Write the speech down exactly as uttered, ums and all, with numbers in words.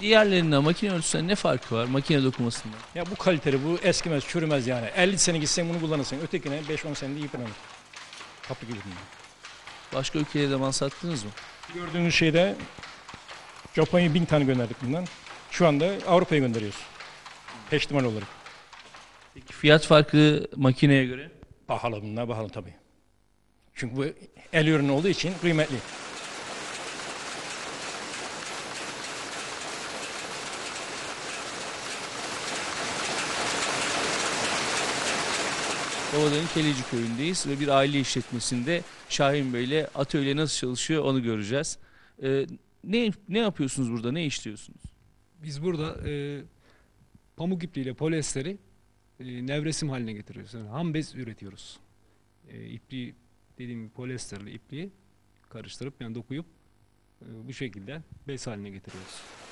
Diğerlerinden makine ölçüsünden ne farkı var makine dokumasında? Ya bu kaliteli, bu eskimez, çürümez yani. elli sene gitsen bunu kullanırsın. Ötekine beş on senede yıpranır. Kaplı gibi bunlar. Başka ülkelere de mal sattınız mı? Gördüğünüz şeyde Japonya'ya bin tane gönderdik bundan. Şu anda Avrupa'ya gönderiyoruz. Peştemal olarak. Peki fiyat farkı makineye göre? Pahalı bunlar, pahalı tabii. Çünkü bu el ürünü olduğu için kıymetli. Babadağ'ın Keleci köyündeyiz ve bir aile işletmesinde Şahin Bey ile atölye nasıl çalışıyor onu göreceğiz. Ee, ne ne yapıyorsunuz burada? Ne işliyorsunuz? Biz burada e, pamuk ipliğiyle polyesteri e, nevresim haline getiriyoruz. Yani ham bez üretiyoruz. E, ipliği dediğim gibi polyesterle ipliği karıştırıp yani dokuyup e, bu şekilde bez haline getiriyoruz.